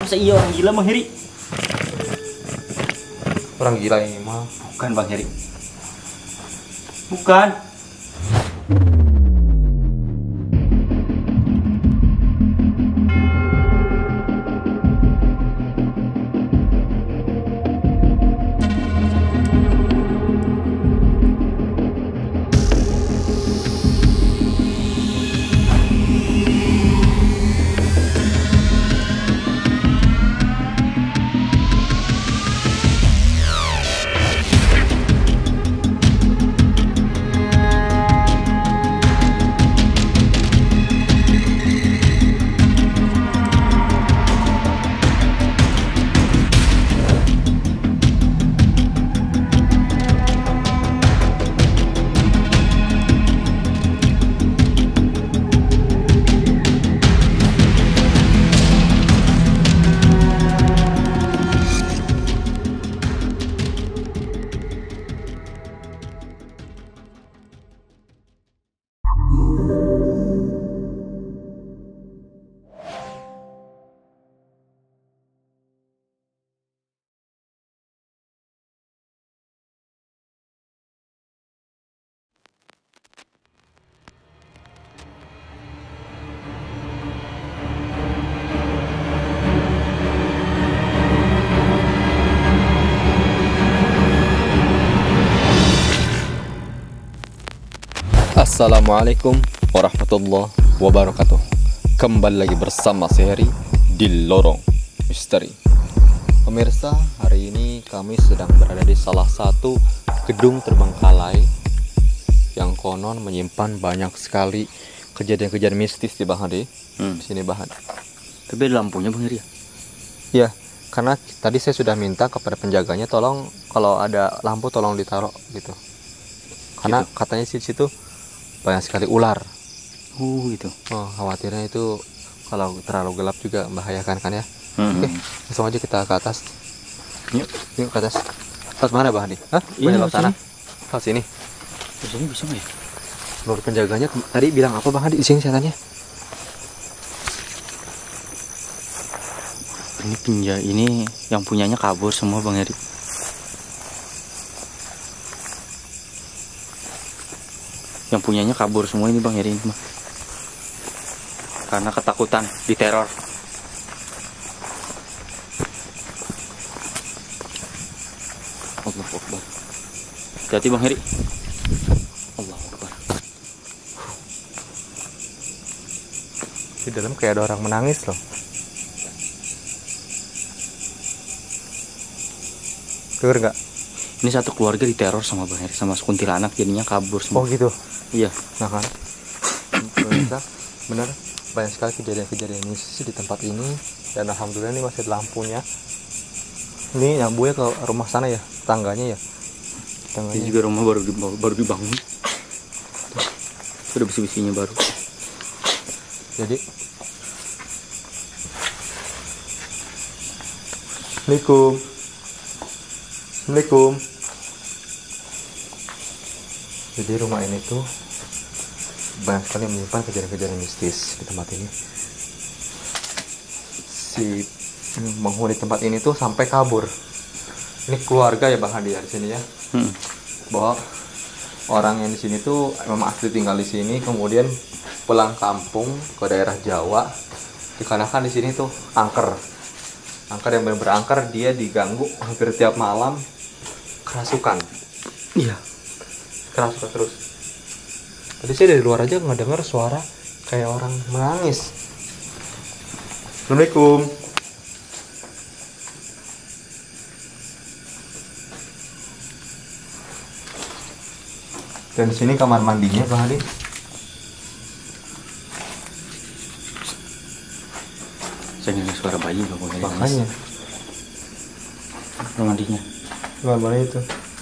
Masa iya orang gila Bang Heri? Orang gila ini mah. Bukan Bang Heri. Bukan. Assalamualaikum warahmatullahi wabarakatuh. Kembali lagi bersama Heri di Lorong Misteri. Pemirsa, hari ini kami sedang berada di salah satu gedung terbengkalai yang konon menyimpan banyak sekali kejadian-kejadian mistis di Bang Hadi. Di sini Bang. Tapi ada lampunya Bang Heri ya? Ya, karena tadi saya sudah minta kepada penjaganya tolong kalau ada lampu tolong ditaruh gitu. Karena gitu. Katanya sih di situ banyak sekali ular. Gitu. Oh, khawatirnya itu kalau terlalu gelap juga membahayakan kan ya. Oke, langsung aja kita ke atas. Yuk ke atas. Atas mana Bang Hadi? Hah? Ini Lewat sana. Lewat sini. Terus ini bisa nggak ya? Menurut penjaganya tadi bilang apa Bang Hadi di sini setannya? Ini yang punyanya kabur semua Bang Heri. Yang punyanya kabur semua ini Bang Heri ini mah. Karena ketakutan, diteror. Allahu Akbar. Hati-hati Bang Heri. Allahu Akbar. Di dalam kayak ada orang menangis loh. Dengar nggak? Ini satu keluarga diteror sama Bang Heri, sama kuntilanak, jadinya kabur semua. Oh gitu. Iya. Nah kan, pemirsa, benar banyak sekali kejadian-kejadian mistis di tempat ini dan alhamdulillah ini masih ada lampunya. Ini nyambungnya ke rumah sana ya, tangganya ya. Ini juga rumah baru dibangun. Ada besi-besinya baru. Jadi, Assalamualaikum. Jadi rumah ini tuh banyak sekali menyimpan kejadian-kejadian mistis di tempat ini. Si penghuni tempat ini tuh sampai kabur. Ini keluarga ya Bang Hadi ya di sini ya. Bahwa orang yang di sini tuh memang asli tinggal di sini, kemudian pulang kampung ke daerah Jawa. Dikarenakan di sini tuh angker yang benar-benar angker, dia diganggu hampir tiap malam kerasukan. Iya. Kerasukan terus. Tadi saya dari luar aja ngedenger suara kayak orang menangis. Assalamualaikum. Dan di sini kamar mandinya Bang Hadi. Saya dengar suara bayi loh Bang Heri. Makanya Kamar mandinya. kamar mandi itu.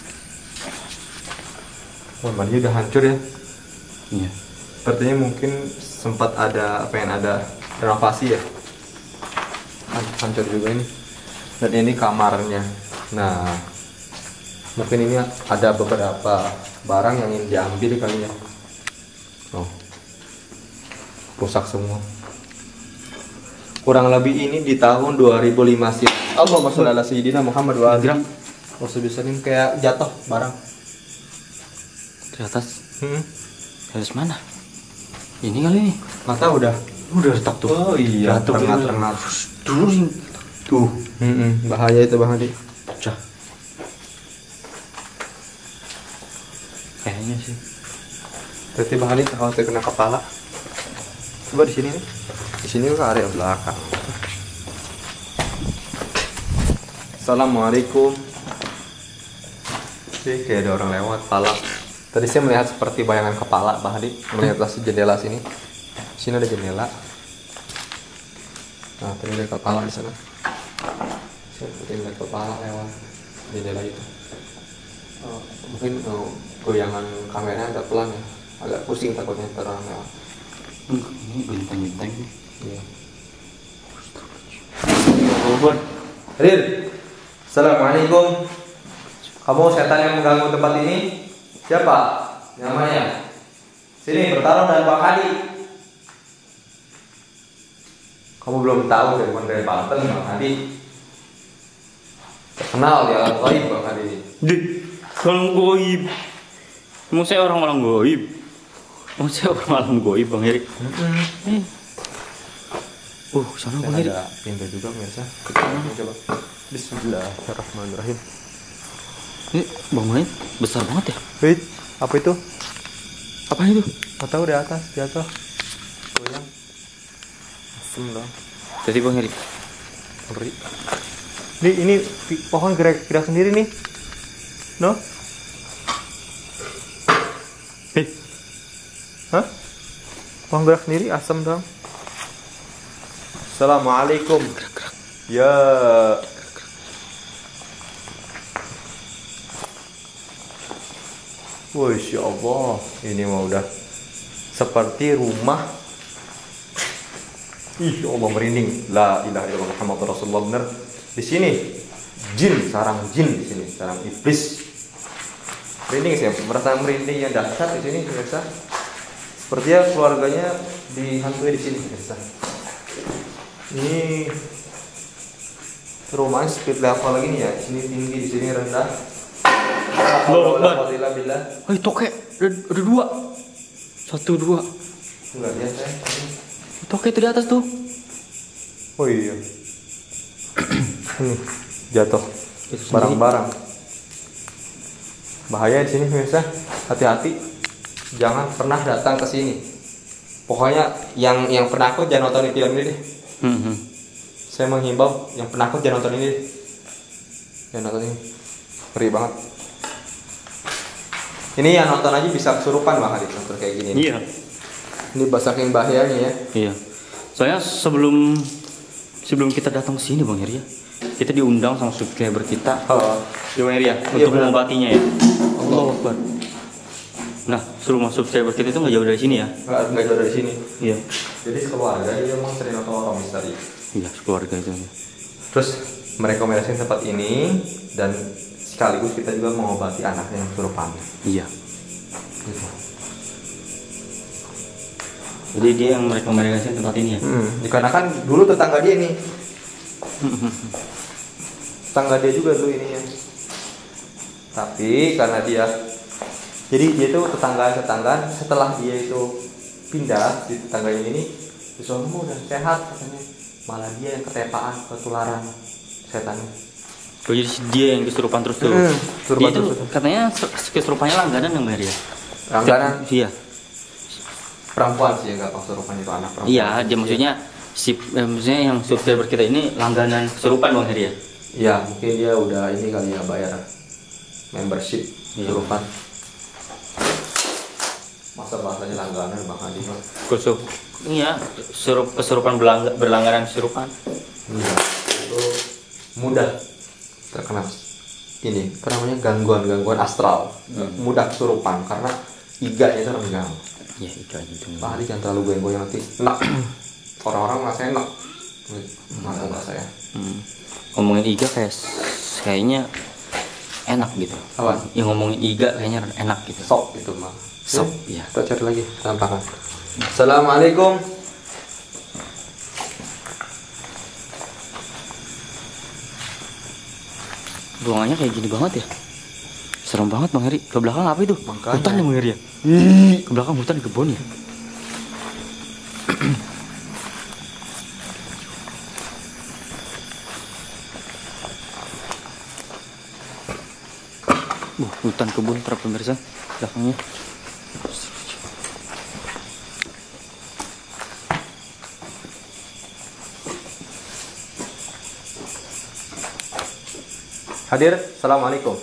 Kamar mandi udah hancur ya. Iya. Sepertinya mungkin sempat pengen ada renovasi ya. Hancur juga ini. Dan ini kamarnya. Nah, mungkin ini ada beberapa barang yang ingin diambil kali ya. Oh, rusak semua. Kurang lebih ini di tahun 2005 sih. Allahumma sholli ala sayyidina Muhammad wa alihi. Wasallam kayak jatuh barang. Di atas. Di atas mana? Ini kali ini. Mata udah retak tuh. Oh iya, terengah. Tuh. Bahaya itu Bang Hadi. Pecah. Kayaknya sih. Berarti Bang Hadi khawatir kena kepala. Coba di sini nih. Di sini ke area belakang. Assalamualaikum. Sih kayak ada orang lewat kepala. Tadi saya melihat seperti bayangan kepala Bang Hadi melihat dari jendela sini. Sini ada jendela. Nah, tadi ada kepala di sana. Saya seperti melihat kepala lewat jendela itu. Mungkin goyangan kameranya agak pelan ya. Agak pusing takutnya terang lewat. Ini benteng-benteng nih. Iya. Hadir. Assalamualaikum. Kamu setan yang mengganggu tempat ini? Siapa? Namanya? Sini bertarung dengan Bang Hadi. Kamu belum tahu dari Banten Bang Hadi. Terkenal di alam gaib Bang Hadi ini. Alam goib. Emang saya orang alam goib. Emang saya orang alam goib Bang Heri. Sana Bang Heri. Ada pintu juga pemirsa. Coba. Bismillahirrahmanirrahim. Ini bangunan besar banget ya. Wait, apa itu? Apa itu? Nggak tahu di atas jatuh. Goyang. Asem dong. Jadi Bang Heri. Ngeri. Ini pohon gerak sendiri nih. No? Hah? Pohon gerak sendiri asem dong. Assalamualaikum. Ya. Masya Allah, ini mah udah seperti rumah. Ih, Allah merinding. La ilaha illallah Muhammadur Rasulullah. Bener. Di sini jin, sarang jin di sini, sarang iblis. Merinding sih, merasa merinding yang dahsyat di sini, pemirsa. Sepertinya keluarganya dihantui di sini, pemirsa. Ini rumah speed level lagi nih ya. Di sini tinggi, di sini rendah. Hei, toke ada dua. 1, 2. Enggak lihat saya. Toke itu di atas tuh. Oh iya. Ini jatuh barang-barang. Bahaya di sini pemirsa. Hati-hati. Jangan pernah datang ke sini. Pokoknya yang penakut jangan nonton video ini deh. Saya menghimbau yang penakut jangan nonton ini deh. Jangan nonton ini. Ngeri banget. Ini yang nonton aja bisa kesurupan Bang Hadi nonton kayak gini. Iya. Ini saking bahayanya ya. Iya. Soalnya sebelum kita datang ke sini Bang Heri ya, kita diundang sama subscriber kita. Di Bang Heri ya, untuk mengobatinya ya. Allahu Akbar. Nah, rumah subscriber kita itu nggak jauh dari sini ya? Nggak jauh dari sini. Iya. Jadi keluarga dia memang sering nonton orang misteri. Iya, keluarga itu. Terus merekomendasikan tempat ini dan sekaligus kita juga mengobati anaknya yang kesurupan. Iya. Gitu. Jadi dia yang merekomendasikan tempat ini ya? Karena kan dulu tetangga dia nih. Tetangga dia juga dulu ininya. Tapi karena dia tuh tetangga setelah dia itu pindah di tetangga ini suamimu udah sehat katanya. Malah dia yang ketepaan, ketularan setan. Oh, jadi dia yang kesurupan terus tuh. Dia itu katanya kesurupannya langganan yang Mary ya? Langganan? Iya. Perempuan sih nggak kesurupan, itu anak perempuan. Iya, dia maksudnya maksudnya yang subscriber kita ini langganan kesurupan Bang Heri ya? Iya, mungkin dia udah ini kali ya bayar membership kesurupan. Masa bahasanya langganan Bang Hadi mah? Iya, kesurupan berlangganan kesurupan. Iya, itu mudah terkena ini apa namanya gangguan astral. Mudah kesurupan karena iganya itu renggang. Ya, iganya itu. Pak Hadi jangan terlalu goyang-goyang nanti enak. Orang-orang merasa enak. Masa bahasa ya. Ngomongin iga kayaknya enak gitu. Apa? Yang ngomongin iga kayaknya enak gitu. Sok itu mah. Sok, ya. Kita cari lagi tampakan. Assalamualaikum. ruangannya kayak gini banget ya. Serem banget Bang Heri. Ke belakang apa itu? Makanya. Hutan ya Bang Heri ya? Ke belakang hutan, kebun ya. Hutan kebun para pemirsa belakangnya. Hadir, assalamualaikum.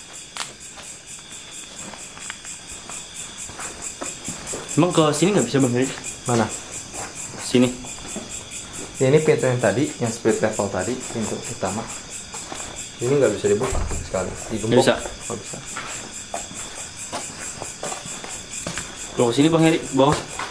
Emang ke sini nggak bisa Bang Heri? Mana? Sini. Ya, ini pintu yang tadi, yang split level tadi, pintu utama. Ini nggak bisa dibuka sekali. Digembok. Nggak bisa? Nggak bisa. Lo ke sini Bang Heri, bawah.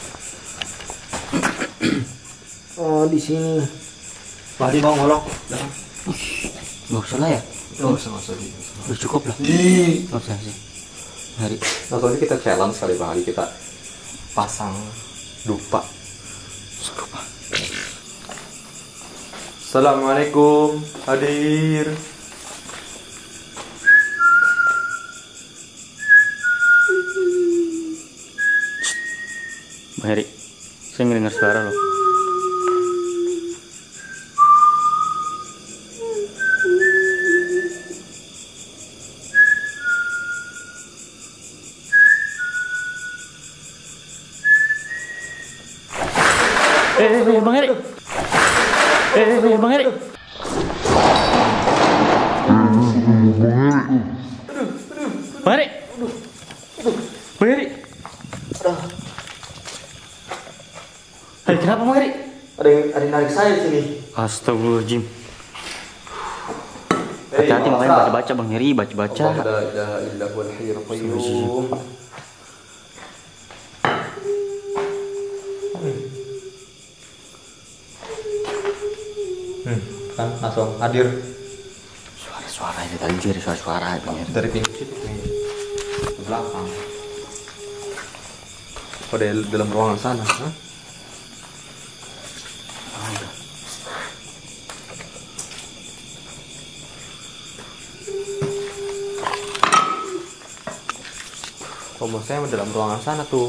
Oh, di sini. Mari mau ngolok. Nggak usah lah ya. Nggak usah. Udah cukup lah. Nggak usah sih. Hari. Nah, soalnya kita challenge kali Bang Hadi, kita pasang dupa. Lupa. Assalamualaikum, hadir. Bang Heri, saya ngedengar suara lo. Bang Heri. Bang Heri. Bang Heri. Bang Heri. Hari kenapa Bang Heri? Ada yang narik saya di sini. Astagfirullahaladzim. Hati-hati makanya baca-baca Bang Heri, baca-baca. La ilaha illa huwal hayyul qayyum. Kan langsung hadir Suara-suara ini tadi jadi suara-suara Bang Heri. dari pintu situ nih, ke belakang. Oh, dari dalam ruangan sana. Hah? Kombo saya dalam ruangan sana tuh.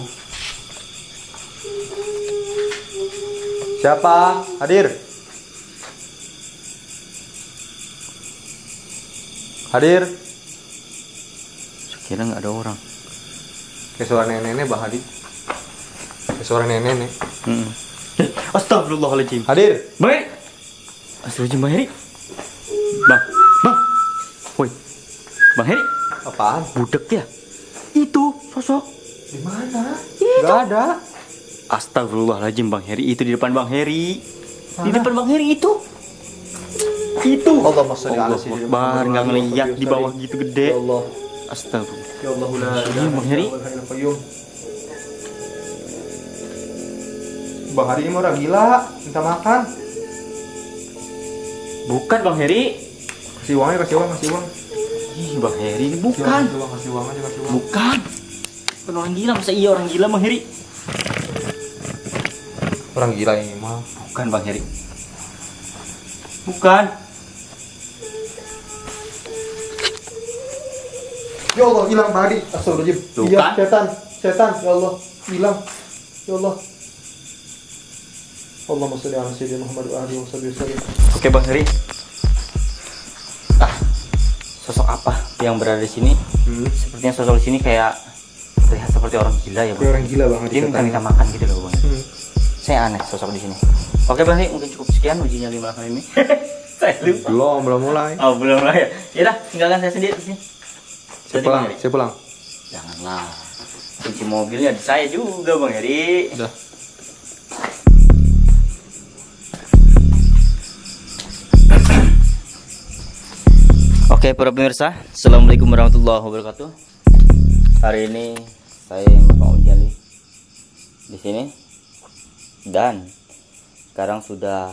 Siapa? Hadir. Hadir. Sekira nggak ada orang. Kayak suara nenek-nenek Bang Hadi. Kayak suara nenek-nenek. Astagfirullahaladzim. Hadir. Bang Heri. Astagfirullahaladzim Bang Heri. Bang. Woi. Bang Heri. Apaan? Budek ya? Itu sosok. Di mana? Itu. Gak ada. Astagfirullahaladzim Bang Heri. Itu di depan Bang Heri. Di depan Bang Heri itu. Itu. Allahumma sholli ala sayyidina Akbar, nggak ngeliat di bawah gitu gede. Ya Allah. Astagfirullah. Ya Allah, la Iya, Bang Heri. Bang Hadi ini mah orang gila, minta makan. Bukan Bang Heri. Kasih uangnya, kasih uang. Ih, Bang Heri ini bukan. Kasih uang aja, kasih uang. Bukan. Bukan orang gila, masa iya orang gila Bang Heri? Orang gila ini mah. Bukan Bang Heri. Bukan. Ya Allah, hilang Bang Hadi. Astagfirullahaladzim. Tuh Iya, kan? setan. Ya Allah, hilang. Ya Allah. Allahumma sholli ala sayyidina Muhammad wa alihi wasallam. Oke Bang Heri. Sosok apa yang berada di sini? Sepertinya sosok di sini kayak terlihat seperti orang gila ya Bang. Kayak orang gila Bang Hadi. Dia minta makan gitu loh Bang. Saya aneh sosok di sini. Oke Bang Heri, mungkin cukup sekian uji nyali malam ini. Saya lupa. Belum mulai. Oh belum lah ya. Yaudah, tinggalkan saya sendiri di sini. Saya pulang. Janganlah. Kunci mobilnya di saya juga Bang Heri. Udah. Oke para pemirsa, assalamualaikum warahmatullahi wabarakatuh. Hari ini saya mau uji di sini dan sekarang sudah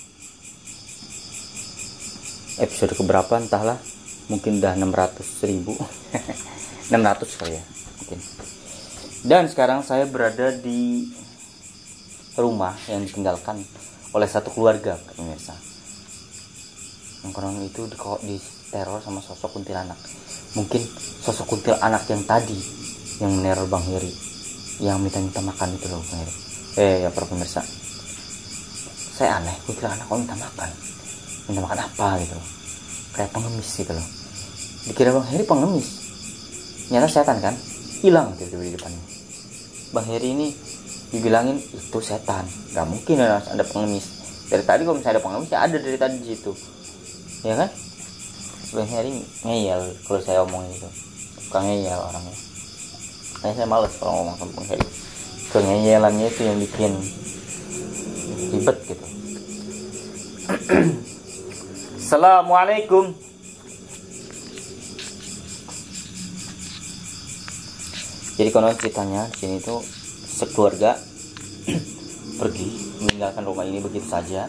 episode keberapa entahlah, mungkin udah 600.000 600 kali ya mungkin. Dan sekarang saya berada di rumah yang ditinggalkan oleh satu keluarga pemirsa. nongkrong itu di teror sama sosok kuntilanak. Mungkin sosok kuntilanak yang tadi yang meneror Bang Heri, yang minta makan itu loh Bang Heri. Ya para pemirsa, saya aneh, kuntilanak kok minta makan apa gitu loh, kayak pengemis gitu loh. Dikira Bang Heri pengemis, nyata setan kan, hilang tiba-tiba di depannya. Bang Heri ini dibilangin itu setan, nggak mungkin ada pengemis. Dari tadi kalau misalnya ada pengemis ya ada dari tadi di situ, ya kan? Bang Heri ngeyel kalau saya omongin itu, suka ngeyel orangnya. Saya males kalau ngomong sama Bang Heri. Kengeyelannya itu yang bikin ribet gitu. Assalamualaikum. Jadi konon ceritanya di sini tuh sekeluarga pergi meninggalkan rumah ini begitu saja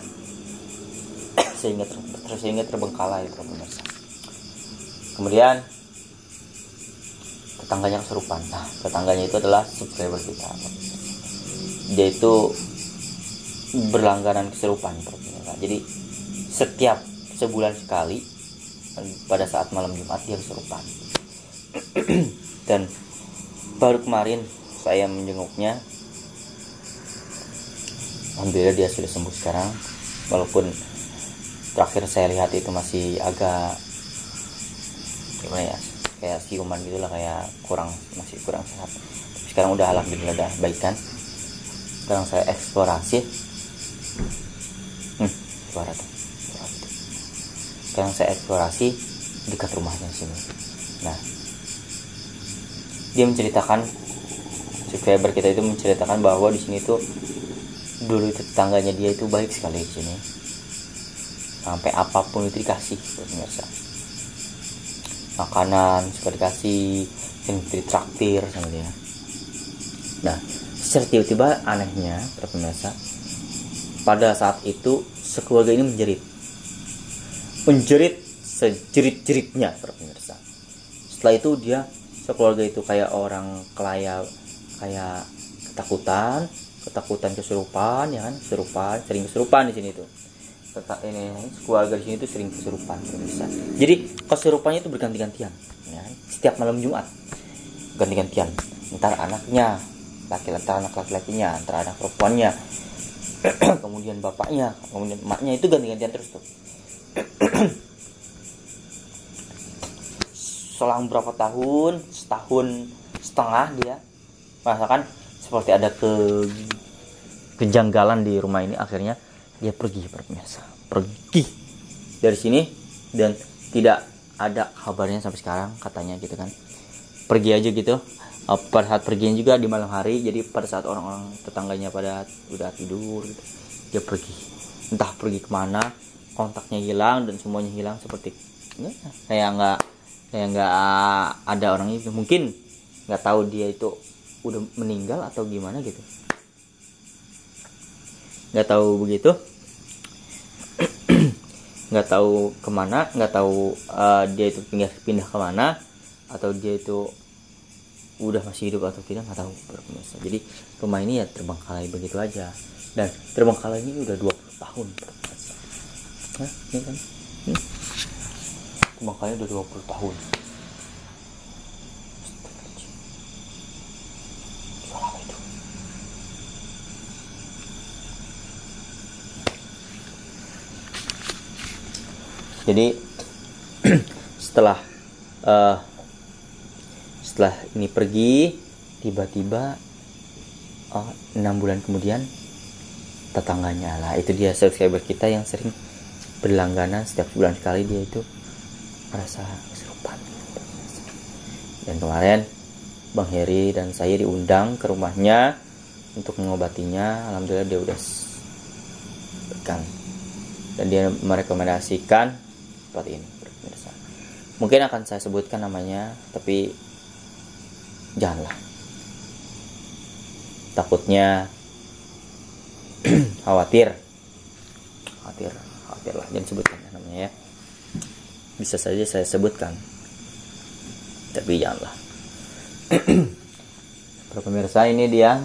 sehingga terbengkalai pemirsa. Kemudian tetangganya kesurupan. Nah, tetangganya itu adalah subscriber kita. Dia itu berlangganan kesurupan pemirsa. Jadi setiap sebulan sekali pada saat malam Jumat dia kesurupan. Dan baru kemarin saya menjenguknya, alhamdulillah dia sudah sembuh sekarang. Walaupun terakhir saya lihat itu masih agak gimana ya, kayak siuman gitulah, kayak masih kurang sehat. Tapi sekarang udah alhamdulillah udah baikan. Sekarang saya eksplorasi. Suara tuh. Sekarang saya eksplorasi dekat rumahnya sini. Nah, dia menceritakan, subscriber kita itu menceritakan bahwa di sini tuh dulu tetangganya dia itu baik sekali di sini. Sampai apapun itu dikasih pemirsa. Makanan suka dikasih, sering ditraktir sama dia. Nah, secara tiba-tiba anehnya pemirsa, pada saat itu sekeluarga ini menjerit sejerit-jeritnya pemirsa. Setelah itu dia sekeluarga itu kayak orang kayak ketakutan kesurupan, ya kan? Sering kesurupan di sini tuh. Ini keluarga di sini tuh sering kesurupan pemirsa. Jadi kesurupannya itu berganti-gantian, ya kan? Setiap malam Jumat ganti-gantian. Entar anaknya anak laki-lakinya, antara anak perempuannya, kemudian bapaknya, kemudian emaknya, itu ganti-gantian terus tuh. Selang berapa tahun, setahun setengah dia merasakan seperti ada kejanggalan di rumah ini. Akhirnya dia pergi pemirsa, pergi dari sini dan tidak ada kabarnya sampai sekarang katanya gitu kan. Pergi aja gitu. Pada saat pergian juga di malam hari, jadi pada saat orang-orang tetangganya pada udah tidur gitu, dia pergi. Entah pergi kemana, kontaknya hilang dan semuanya hilang, seperti ya, kayak nggak ada orang itu. Mungkin nggak tahu dia itu udah meninggal atau gimana gitu, nggak tahu begitu. Nggak tahu kemana, nggak tahu dia itu pindah kemana, atau dia itu udah masih hidup atau tidak, nggak tahu pemirsa. Jadi rumah ini ya terbengkalai begitu aja, dan terbengkalai ini udah 20 tahun pemirsa. Nah, ini kan terbengkalai udah 20 tahun. Suara apa itu? Jadi setelah ini pergi, tiba-tiba 6 bulan kemudian tetangganya lah, itu dia subscriber kita yang sering berlangganan setiap bulan sekali, dia itu merasa kesurupan. Dan kemarin Bang Heri dan saya diundang ke rumahnya untuk mengobatinya. Alhamdulillah dia udah kan, dan dia merekomendasikan tempat ini. Mungkin akan saya sebutkan namanya, tapi janganlah, takutnya khawatir lah, jangan sebutkan namanya ya. Bisa saja saya sebutkan, tapi janganlah. Para pemirsa, ini dia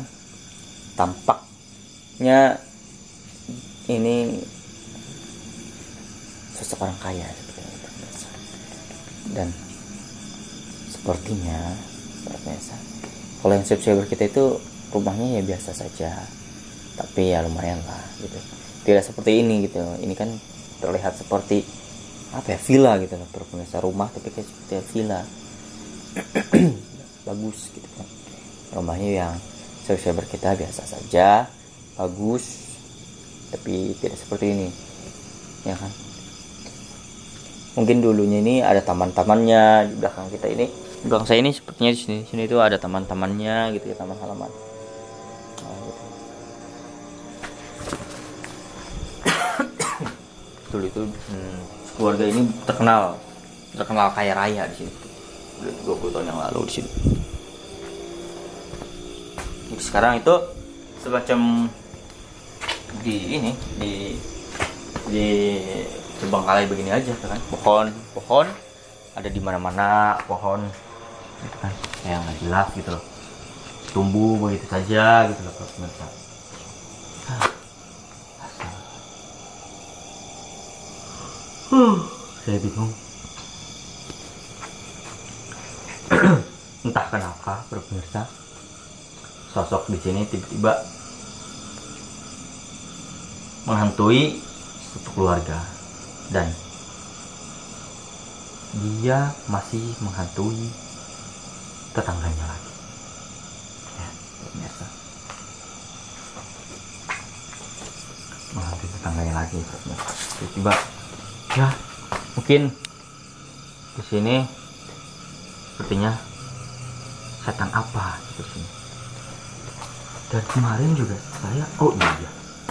tampaknya ini sosok orang kaya seperti itu. Dan sepertinya biasa. Kalau yang subscriber kita itu rumahnya ya biasa saja, tapi ya lumayan lah gitu. Tidak seperti ini gitu. Ini kan terlihat seperti apa ya, villa gitu loh, pemirsa, rumah tapi kayak seperti villa. Bagus gitu kan. Rumahnya yang subscriber kita biasa saja, bagus, tapi tidak seperti ini, ya kan? Mungkin dulunya ini ada taman-tamannya di belakang kita ini. Di belakang saya ini sepertinya di sini itu ada taman-tamannya gitu ya, taman halaman. Nah, gitu. Dulu itu keluarga ini terkenal kaya raya di sini. Udah 20 tahun yang lalu di sini. Jadi sekarang itu semacam di terbengkalai begini aja kan, pohon ada di mana-mana, pohon gitu kan, kayak nggak jelas gitu loh, tumbuh begitu saja gitu loh pemirsa. Saya bingung. Entah kenapa pemirsa, sosok di sini tiba-tiba menghantui satu keluarga, dan dia masih menghantui tetangganya lagi. Ya, pemirsa, menghantui tetangganya lagi. Tiba-tiba, ya mungkin di sini sepertinya setan apa di sini. Dan kemarin juga saya, oh iya,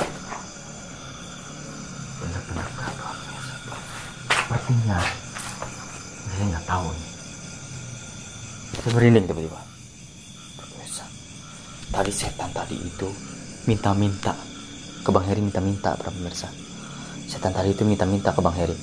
benar-benar gagal. Sepertinya saya nggak tahu nih. Saya merinding tiba-tiba. Pemirsa, tadi setan tadi itu minta-minta ke Bang Heri, minta-minta para pemirsa. Setan tadi itu minta-minta ke Bang Heri,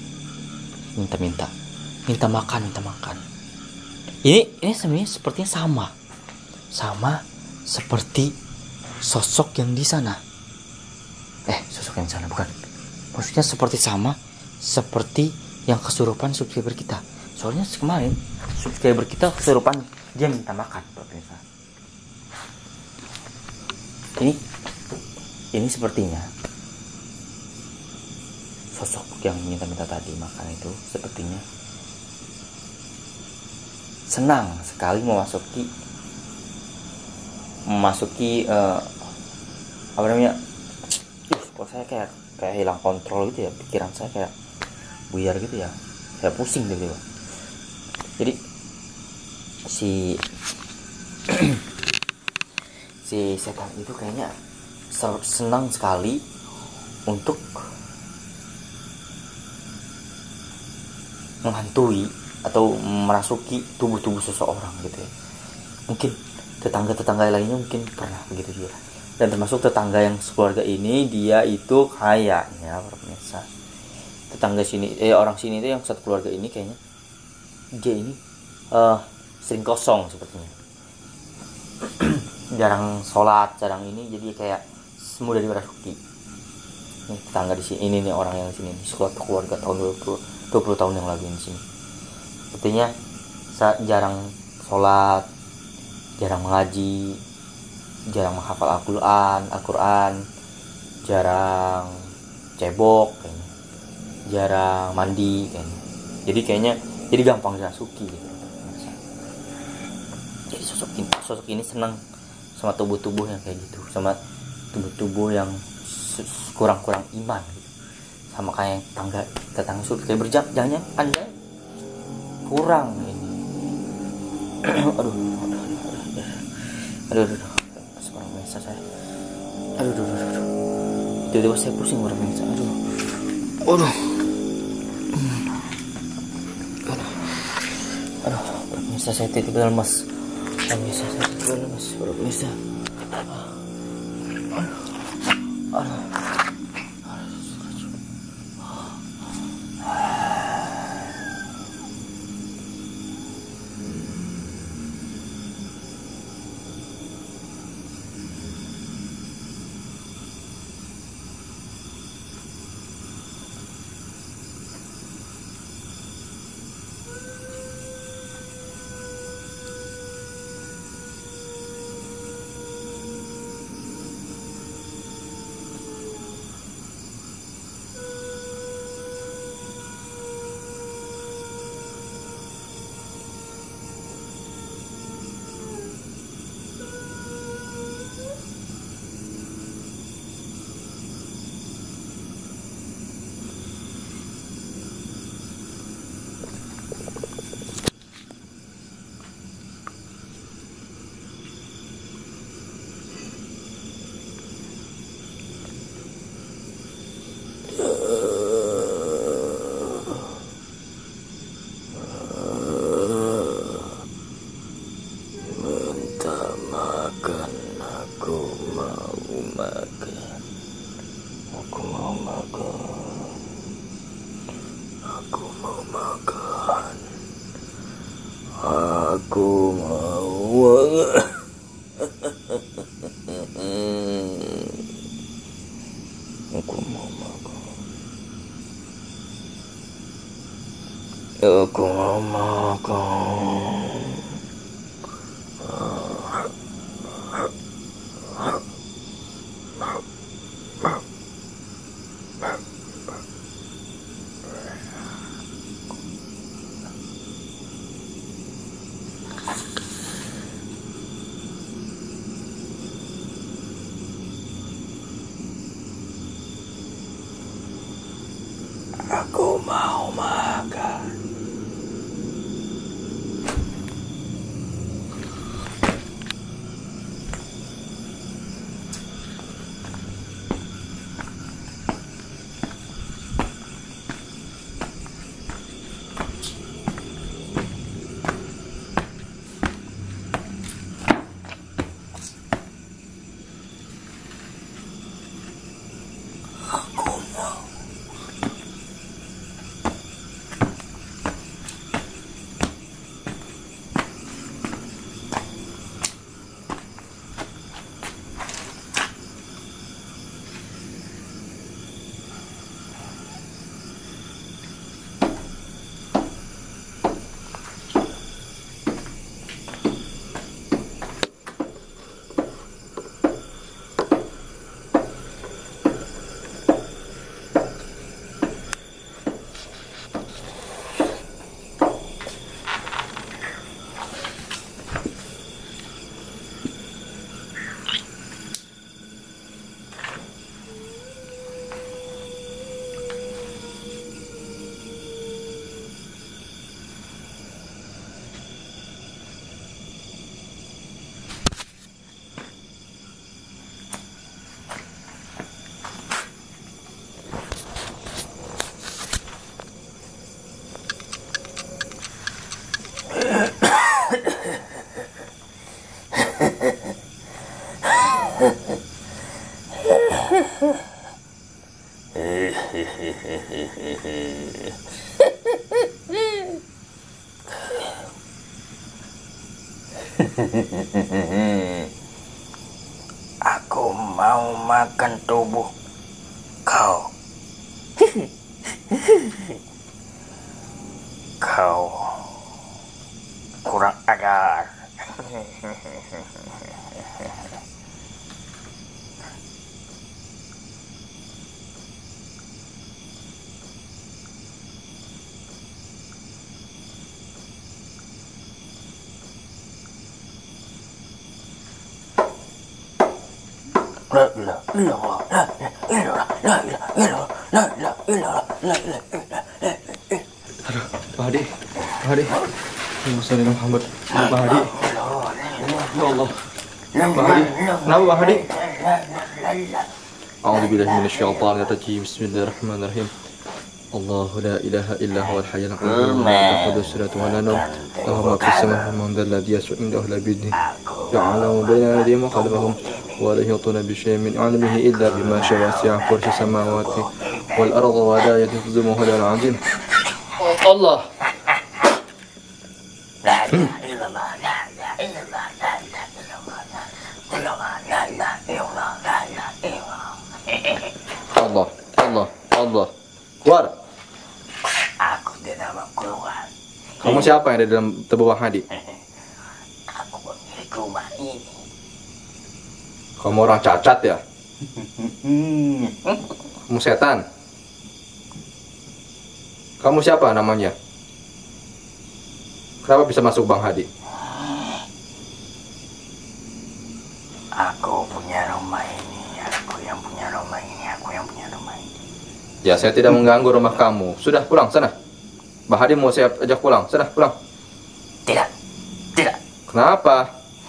minta makan. Ini sebenarnya sepertinya sama seperti sosok yang di sana. Sosok yang di sana bukan. Maksudnya seperti yang kesurupan subscriber kita. Soalnya kemarin subscriber kita kesurupan, dia minta makan, pemirsa. Ini sepertinya sosok yang minta-minta tadi makan itu sepertinya senang sekali memasuki apa namanya? Kok saya kayak hilang kontrol gitu ya, pikiran saya kayak buyar gitu ya, saya pusing gitu ya. Jadi si setan itu kayaknya senang sekali untuk menghantui atau merasuki tubuh seseorang gitu ya. Mungkin tetangga lainnya mungkin pernah begitu juga. Dan termasuk tetangga yang sekeluarga ini, dia itu kayaknya pemirsa, tetangga sini, orang sini itu yang satu keluarga ini kayaknya dia ini sering kosong sepertinya. Jarang sholat, jarang ini, jadi kayak mudah dirasuki. Nih tetangga di sini, ini nih orang yang di sini, suatu keluarga tahun 20 tahun yang lalu di sini. Sepertinya jarang sholat, jarang mengaji, jarang menghafal Al-Quran, jarang cebok kayaknya, jarang mandi kayaknya. Jadi kayaknya gampang dirasuki gitu. Jadi sosok ini senang sama tubuh yang kayak gitu, sama tubuh yang kurang iman gitu. Sama kayak tetangga subscriber, jangan Anda kurang ini. Aduh, seorang biasa saya. Aduh. Tiba-tiba saya pusing orang biasa. Aduh. Pemirsa, saya tiba-tiba lemas. Pemirsa. Aduh. Aku mau makan. Aku mau makan. Aku mau makan. Aku mau makan. Aku mau makan tubuh kau. Kau kurang ajar. La ilaha illallah, la ilaha illallah, la ilaha illallah, la ilaha illallah. Aduh, Pak Hadi. Pak Hadi. Muhammad Muhammad. Pak Hadi. Ya Allah. Pak Hadi. Kenapa Pak Hadi? A'udzubillahi minasyaitonir rajim. Bismillahirrahmanirrahim. الله لا إله إلا هو الحي القيوم لا تأخذه سنة ولا نوم له ما في السماوات ومن ذا الذي يشفع عنده إلا بإذنه يعلم بين أيديهم وخلفهم ولا يحيطون بشيء من علمه إلا بما شاء وسع كرسي السماوات والأرض ولا يحزمه العلي العظيم. الله. لا إله إلا الله، لا إله إلا الله، لا إله إلا الله، لا إله إلا الله، لا إله إلا الله. الله الله الله. Keluar. Aku tidak mau keluar. Kamu siapa yang ada di dalam tubuh Bang Hadi? Aku pemilik rumah ini. Kamu orang cacat ya? Kamu setan? Kamu siapa namanya? Kenapa bisa masuk Bang Hadi? Aku punya rumah ini. Aku yang punya rumah ini. Aku yang punya rumah ini. Ya, saya tidak mengganggu rumah kamu. Sudah, pulang sana. Bang Hadi mau saya ajak pulang. Sudah, pulang. Tidak. Tidak. Kenapa?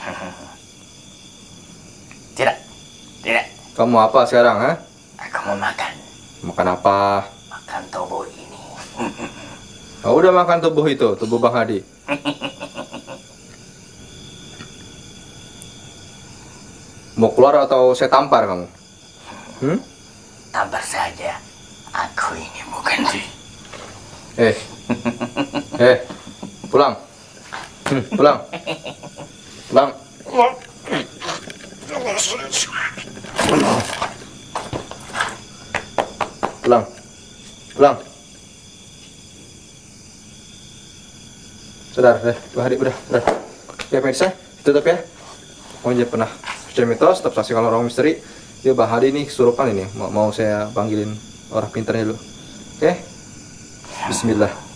Tidak. Tidak. Kamu apa sekarang, ha? Aku mau makan. Makan apa? Makan tubuh ini. Oh, udah makan tubuh itu, tubuh Bang Hadi. Mau keluar atau saya tampar kamu? Tampar saja. Aku ini bukan di. Pulang. Pulang. Pulang. Pulang. Pulang. Sudah, deh. 2 hari udah. Ya pemirsa, tutup ya. Pokoknya pernah percaya mitos, tetap saksikan Lorong Misteri. Dia Bahadi nih kesurupan ini. Mau saya panggilin orang pintarnya dulu. Oke? Bismillah.